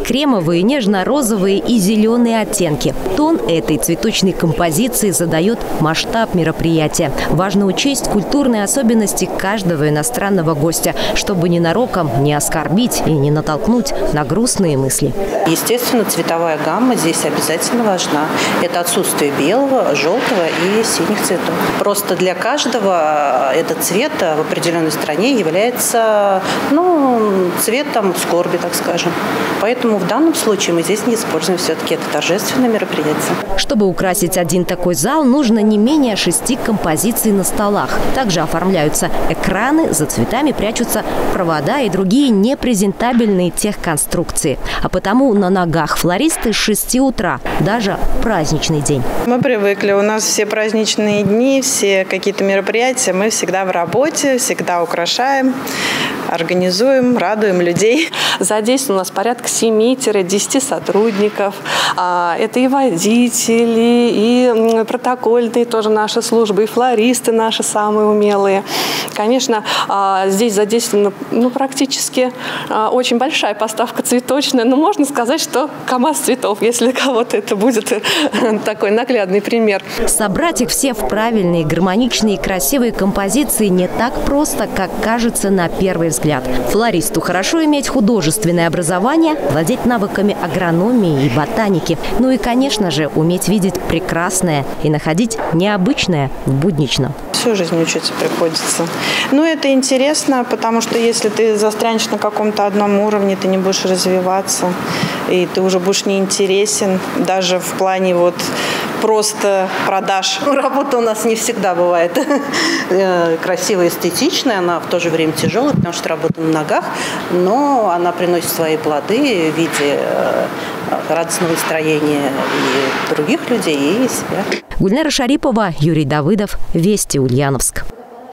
кремовые, нежно-розовые и зеленые оттенки. Тон этой цветочной композиции задает масштаб мероприятия. Важно учесть культурные особенности каждого иностранного гостя, чтобы ненароком не оскорбить и не натолкнуть на грустные мысли. Естественно, цветовая гамма здесь обязательно важна. Это отсутствие белого, желтого и синих цветов. Просто для каждого этот цвет в определенной стране является цветом скорби, так скажем. Поэтому в данном случае мы здесь не используем, все-таки это торжественное мероприятие. Чтобы украсить один такой зал, нужно не менее 6 композиций на столах. Также оформляются экраны, за цветами прячутся провода и другие непрезентабельные техконструкции. А потому на ногах флористы с 6 утра, даже в праздничный день. Мы привыкли, у нас все праздничные дни, все какие-то мероприятия, мы всегда в работе, всегда украшаем, организуем, радуем людей. Задействовано у нас порядка 7-10 сотрудников. Это и водители, и протокольные тоже наши службы, и флористы наши самые умелые. Конечно, здесь задействована практически очень большая поставка цветочная, но можно сказать, что КАМАЗ цветов, если для кого-то это будет такой наглядный пример. Собрать их все в правильные, гармоничные и красивые композиции не так просто, как кажется на первый взгляд. Флористу хорошо иметь художественное образование, владеть навыками агрономии и ботаники. Ну и, конечно же, уметь видеть прекрасное и находить необычное в будничном. Всю жизнь учиться приходится. Но это интересно, потому что если ты застрянешь на каком-то одном уровне, ты не будешь развиваться, и ты уже будешь неинтересен, даже в плане просто продаж. Работа у нас не всегда бывает красивая, эстетичная, она в то же время тяжелая, потому что работа на ногах, но она приносит свои плоды в виде радостного настроения и других людей, и себя. Гульнара Шарипова, Юрий Давыдов, Вести, Ульяновск.